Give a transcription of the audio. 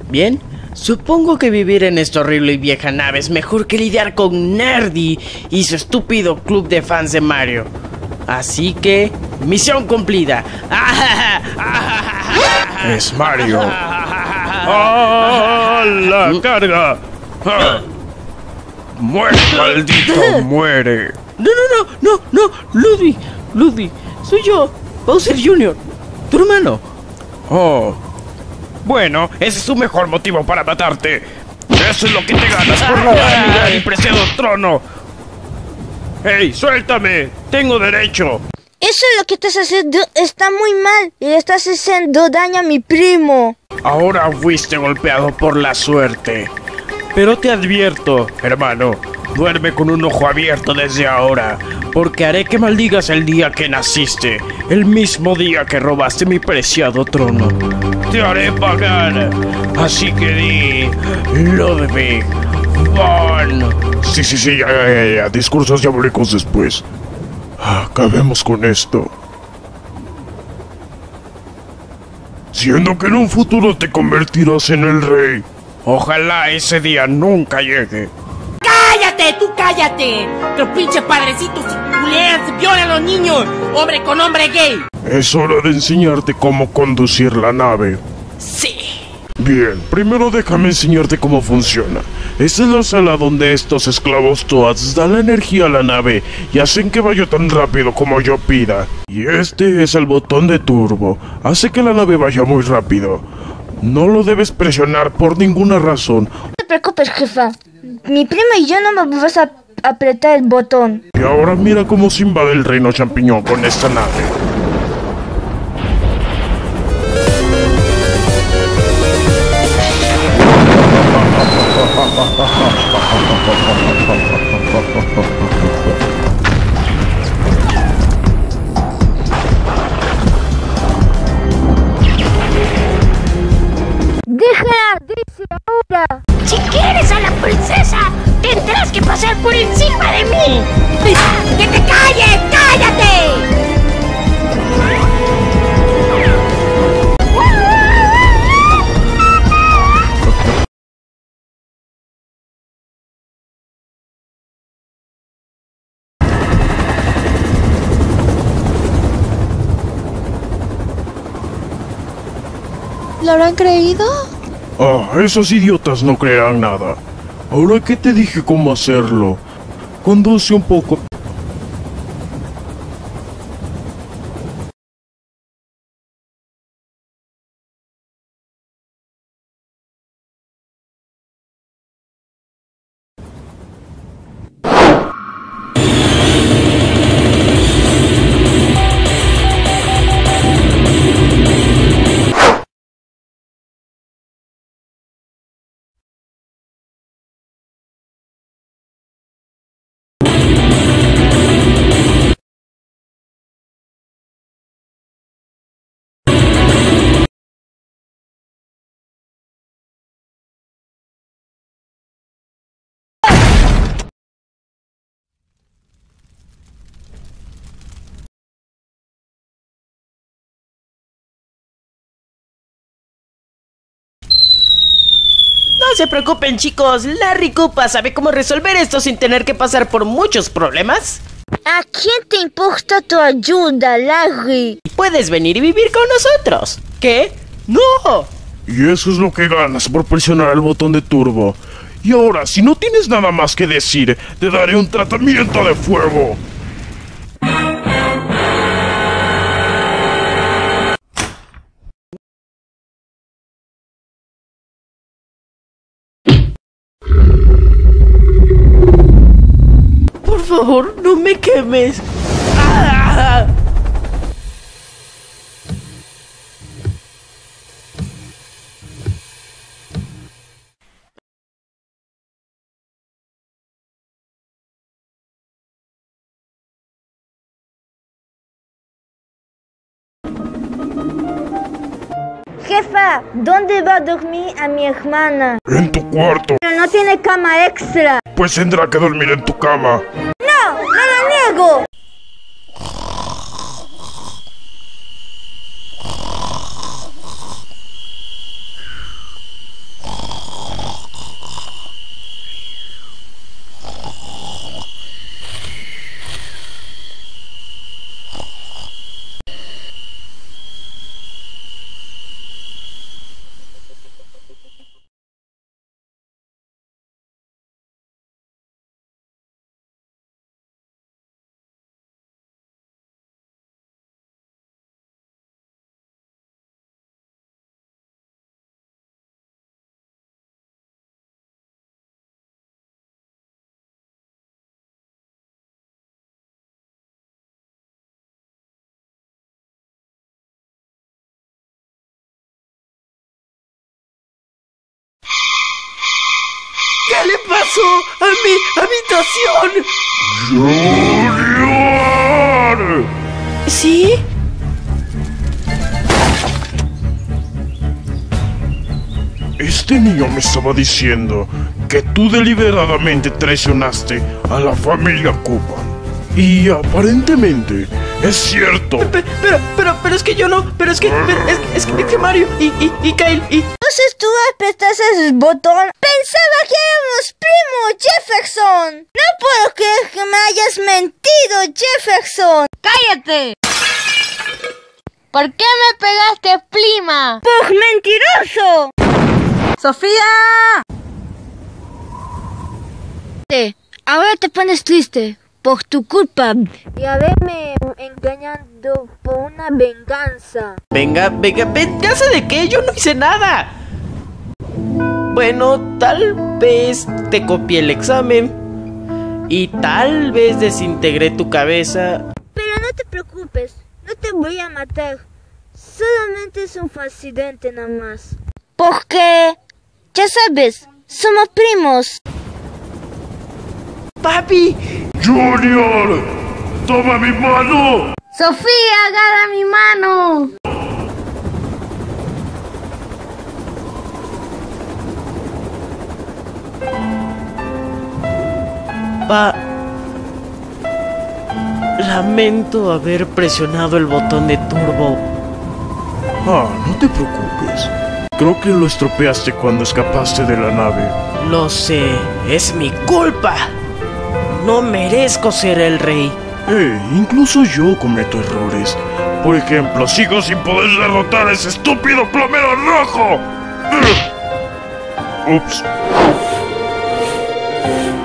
Bien, supongo que vivir en esta horrible y vieja nave es mejor que lidiar con Nerdy y su estúpido club de fans de Mario. Así que, misión cumplida. Es Mario. ¡Ah, la carga! ¡Ah! ¡Muere, maldito, muere! No, Ludwig, soy yo, Bowser Jr., tu hermano. Oh, bueno, ese es tu mejor motivo para matarte. Eso es lo que te ganas por robar mi gran y preciado trono. ¡Hey, suéltame! ¡Tengo derecho! Eso es lo que estás haciendo, está muy mal y le estás haciendo daño a mi primo. Ahora fuiste golpeado por la suerte. Pero te advierto, hermano, duerme con un ojo abierto desde ahora, porque haré que maldigas el día que naciste, el mismo día que robaste mi preciado trono. Te haré pagar, así que di, Ludwig von... Sí, ya. Discursos diabólicos después. Acabemos con esto. Siendo que en un futuro te convertirás en el rey. Ojalá ese día nunca llegue. ¡Cállate! ¡Tú cállate! ¡Que los pinches padrecitos culean, violan a los niños! ¡Hombre con hombre gay! Es hora de enseñarte cómo conducir la nave. ¡Sí! Bien, primero déjame enseñarte cómo funciona. Esta es la sala donde estos esclavos Toads dan la energía a la nave y hacen que vaya tan rápido como yo pida. Y este es el botón de turbo. Hace que la nave vaya muy rápido. No lo debes presionar por ninguna razón. No te preocupes, jefa. Mi primo y yo no me vas a apretar el botón. Y ahora mira cómo se invade el reino champiñón con esta nave. ¡Déjala! ¡Dice ahora! Si quieres a la princesa, tendrás que pasar por encima de mí. ¡Que te calles! ¡Cállate! ¿Lo habrán creído? Esos idiotas no creerán nada. Ahora que te dije cómo hacerlo, conduce un poco. No se preocupen, chicos, Larry Koopa sabe cómo resolver esto sin tener que pasar por muchos problemas. ¿A quién te importa tu ayuda, Larry? Puedes venir y vivir con nosotros. ¿Qué? ¡No! Y eso es lo que ganas por presionar el botón de turbo. Y ahora, si no tienes nada más que decir, te daré un tratamiento de fuego. Por favor, no me quemes. ¡Ah! Jefa, ¿dónde va a dormir a mi hermana? En tu cuarto. Pero no tiene cama extra. Pues tendrá que dormir en tu cama. ¡No! ¡Me lo niego! pasó a mi habitación? ¡Junior! ¿Sí? Este niño me estaba diciendo que tú deliberadamente traicionaste a la familia Cooper. Y aparentemente es cierto. Pero es que yo no. Pero es que Mario y Kyle y... Entonces tú apretaste el botón. Pensaba que éramos primos, Jefferson. No puedo creer que me hayas mentido, Jefferson. ¡Cállate! ¿Por qué me pegaste, prima? ¡Por mentiroso! ¡Sofía! Ahora te pones triste por tu culpa y haberme engañado por una venganza. ¿Venganza de qué? Yo no hice nada. Bueno, tal vez te copié el examen y tal vez desintegré tu cabeza. Pero no te preocupes, no te voy a matar. Solamente es un accidente nada más. Porque, ya sabes, somos primos. ¡Papi! ¡Junior! ¡Toma mi mano! ¡Sofía, agarra mi mano! Lamento haber presionado el botón de turbo. No te preocupes. Creo que lo estropeaste cuando escapaste de la nave. Lo sé, es mi culpa. No merezco ser el rey. Incluso yo cometo errores. Por ejemplo, sigo sin poder derrotar a ese estúpido plomero rojo. Ups.